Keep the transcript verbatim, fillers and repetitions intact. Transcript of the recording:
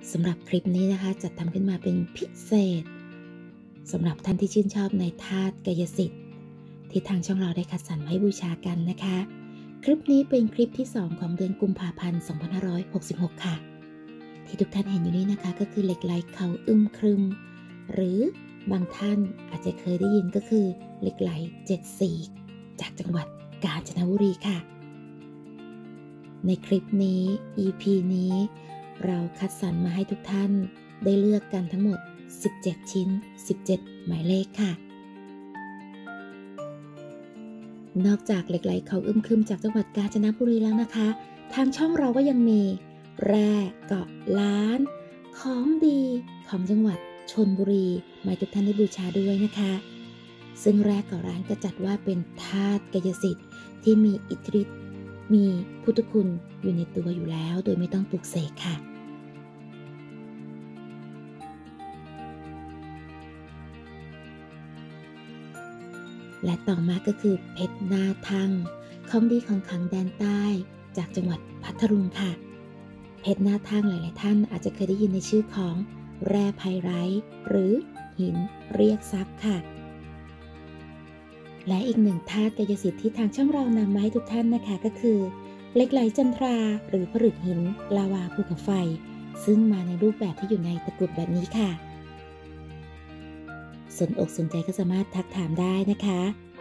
สำหรับคลิปนี้นะคะจัดทำขึ้นมาเป็นพิเศษสำหรับท่านที่ชื่นชอบในธาตุกายสิทธิ์ที่ทางช่องเราได้คัดสรรมาให้บูชากันนะคะคลิปนี้เป็นคลิปที่สองของเดือนกุมภาพันธ์ สองพันห้าร้อยหกสิบหก ค่ะที่ทุกท่านเห็นอยู่นี้นะคะก็คือเหล็กไหลเขาอึมครึมหรือบางท่านอาจจะเคยได้ยินก็คือเหล็กไหลเจ็ดสีจากจังหวัดกาญจนบุรีค่ะในคลิปนี้ อี พี นี้เราคัดสรรมาให้ทุกท่านได้เลือกกันทั้งหมดสิบเจ็ดชิ้นสิบเจ็ดหมายเลขค่ะนอกจากเหล็กไหลเขาอึมครึมจากจังหวัดกาญจนบุรีแล้วนะคะทางช่องเราก็ยังมีแร่เกาะล้านของดีของจังหวัดชลบุรีมาให้ทุกท่านได้บูชาด้วยนะคะซึ่งแร่เกาะล้านก็จัดว่าเป็นธาตุกายสิทธิ์ที่มีอิทธิฤทธิ์มีพุทธคุณอยู่ในตัวอยู่แล้วโดยไม่ต้องปลุกเสกค่ะและต่อมาก็คือเพชรหน้าทั่งของดีของขลังแดนใต้จากจังหวัดพัทลุงค่ะเพชรหน้าทั่งหลายๆท่านอาจจะเคยได้ยินในชื่อของแร่ไพไรท์หรือหินเรียกทรัพย์ค่ะและอีกหนึ่งธาตุกายสิทธิ์ที่ทางช่องเรานำมาให้ทุกท่านนะคะก็คือเหล็กไหลจันทราหรือผลึกหินลาวาภูเขาไฟซึ่งมาในรูปแบบที่อยู่ในตะกรุดแบบนี้ค่ะสนอกสนใจก็สามารถทักถามได้นะคะ